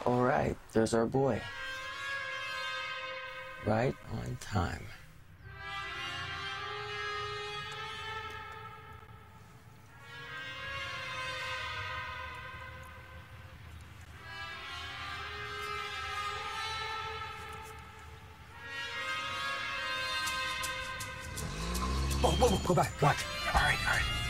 All right, there's our boy. Right on time. Whoa, go back. What? All right.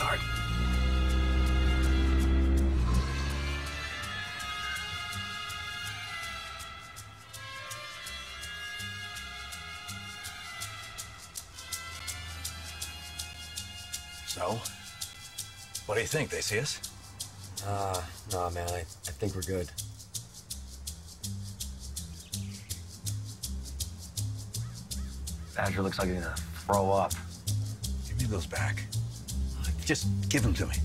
So, what do you think? They see us? Nah, man, I think we're good. Badger looks like he's gonna throw up. Give me those back. Just give them to me.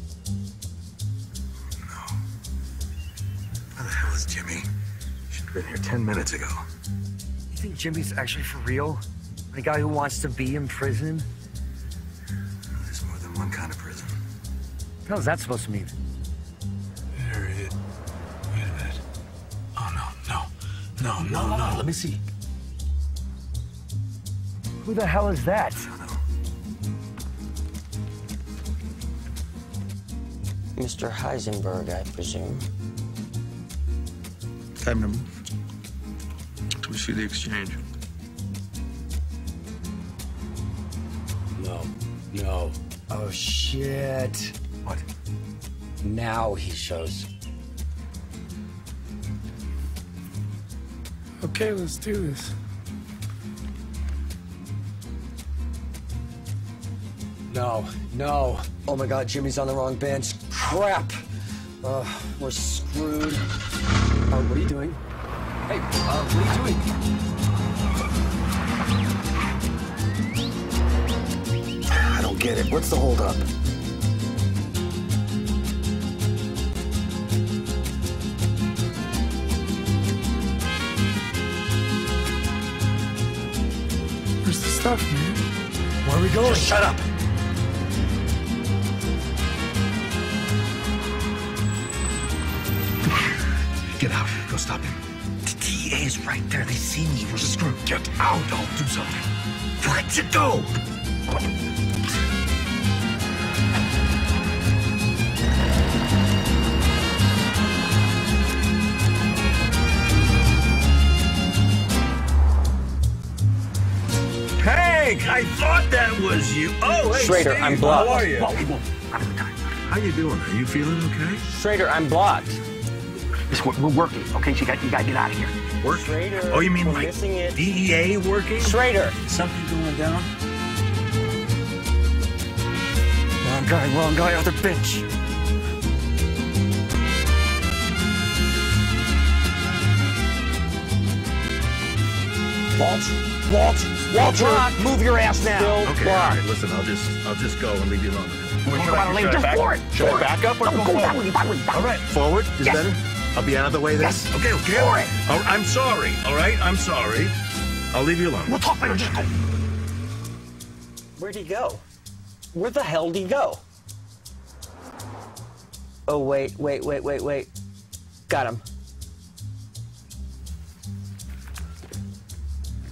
No. Where the hell is Jimmy? Should have been here 10 minutes ago. You think Jimmy's actually for real? The guy who wants to be in prison? There's more than one kind of prison. What the hell is that supposed to mean? There it is. Wait a minute. Oh, no. Let me see. Who the hell is that? Mr. Heisenberg, I presume. Time to move. Till we see the exchange. No. Oh, shit. What? Now he shows. Okay, let's do this. No. Oh my God, Jimmy's on the wrong bench. Crap. We're screwed. What are you doing? Hey, what are you doing? I don't get it. What's the holdup? Where's the stuff, man? Where are we going? Just shut up. Get out. Go stop him. The DA is right there. They see me. We're screwed. Get out. Don't do something. Let you go. Hank, I thought that was you. Oh, hey, Schrader, Steve, I'm blocked. How are you? Whoa. How you doing? Are you feeling okay? Schrader, I'm blocked. We're working, okay? So you gotta get out of here. Working? Schrader, Oh, you mean we're like missing it. DEA working? Schrader! Something going down? Wrong guy, other bench. Walter, move your ass now. Still Okay, all right, listen, I'll just go and leave you alone. Just for it. Should I back up or go forward? All right, forward is better? I'll be out of the way then? Yes. Okay. For it. Oh, I'm sorry, all right? I'm sorry. I'll leave you alone. We'll talk later. Just go. Where'd he go? Where the hell did he go? Oh, wait. Got him.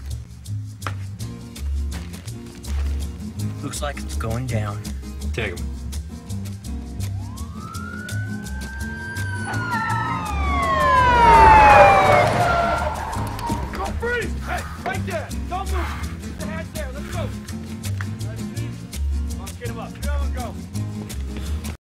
Looks like it's going down. Take him.